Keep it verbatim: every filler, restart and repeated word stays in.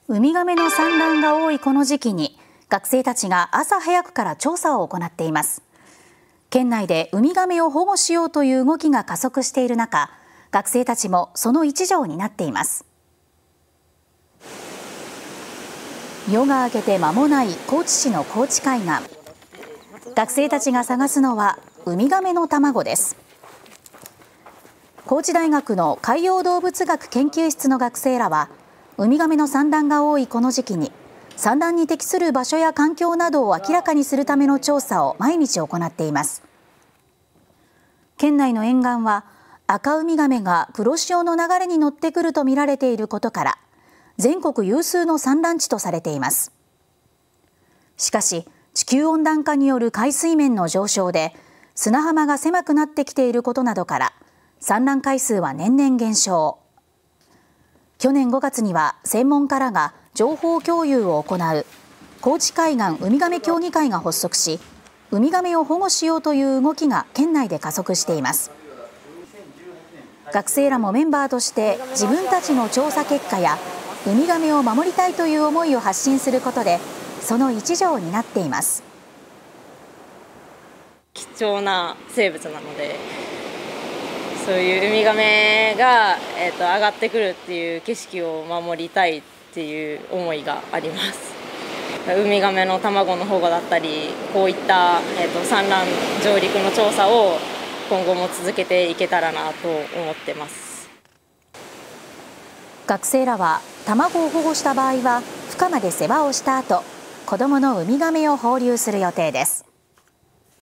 ウミガメの産卵が多いこの時期に学生たちが朝早くから調査を行っています。県内でウミガメを保護しようという動きが加速している中、学生たちもその一助になっています。夜が明けて間もない高知市の高知海岸。学生たちが探すのはウミガメの卵です。高知大学の海洋動物学研究室の学生らは、ウミガメの産卵が多いこの時期に産卵に適する場所や環境などを明らかにするための調査を毎日行っています。県内の沿岸はアカウミガメが黒潮の流れに乗ってくると見られていることから全国有数の産卵地とされています。しかし地球温暖化による海水面の上昇で砂浜が狭くなってきていることなどから産卵回数は年々減少。去年ごがつには専門家らが情報共有を行う高知海岸ウミガメ協議会が発足し、ウミガメを保護しようという動きが県内で加速しています。学生らもメンバーとして自分たちの調査結果やウミガメを守りたいという思いを発信することでその一助になっています。 貴重な生物なので、そういうウミガメが、えーと、上がってくるっていう景色を守りたいっていう思いがあります。ウミガメの卵の保護だったり、こういった、えーと、産卵上陸の調査を今後も続けていけたらなと思ってます。 学生らは卵を保護した場合は孵化まで世話をした後、子どものウミガメを放流する予定です。